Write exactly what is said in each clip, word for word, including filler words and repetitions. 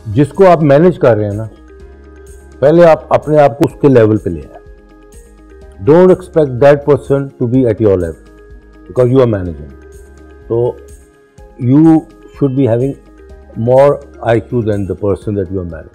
जिसको आप मैनेज कर रहे हैं ना, पहले आप अपने आप को उसके लेवल पे ले आए। Don't expect that person to be at your level because you are managing. तो you should be having more I Q than the person that you are managing.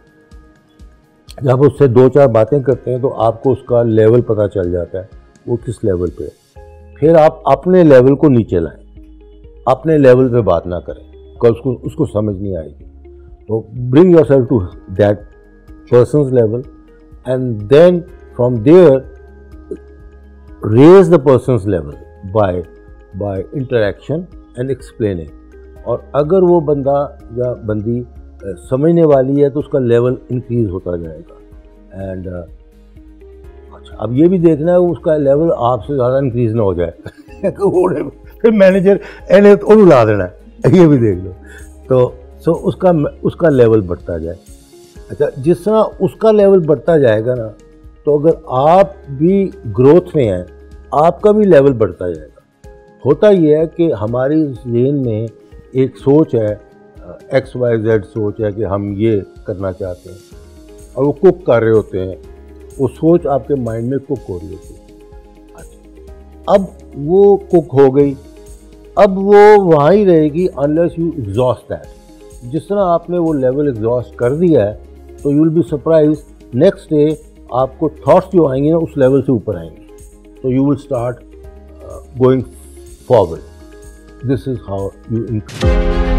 जब उससे दो चार बातें करते हैं तो आपको उसका लेवल पता चल जाता है, वो किस लेवल पे है। फिर आप अपने लेवल को नीचे लाएं, अपने लेवल पे बात ना करें बिकॉज उसको उसको समझ नहीं आएगी। तो bring yourself to that person's level and then from there raise the person's level by by interaction and explaining। और अगर वो बंदा या बंदी समझने वाली है तो उसका लेवल इंक्रीज होता जाएगा। एंड अच्छा, अब ये भी देखना है उसका लेवल आपसे ज़्यादा इंक्रीज ना हो जाए फिर मैनेजर एने तो ला देना है, ये भी देख लो। तो सो so, उसका उसका लेवल बढ़ता जाए। अच्छा, जिस तरह उसका लेवल बढ़ता जाएगा ना, तो अगर आप भी ग्रोथ में हैं, आपका भी लेवल बढ़ता जाएगा। होता ये है कि हमारी ज़हन में एक सोच है, एक्स वाई जेड सोच है कि हम ये करना चाहते हैं, और वो कुक कर रहे होते हैं, वो सोच आपके माइंड में कुक हो रही होती है। अच्छा, अब वो कुक हो गई, अब वो वहाँ ही रहेगी अनलेस यू एग्जॉस्ट दैट। जिस तरह आपने वो लेवल एग्जॉस्ट कर दिया है तो you will be surprise next day आपको थॉट्स जो आएंगे ना उस लेवल से ऊपर आएंगे। तो you will start going forward. This is how you increase.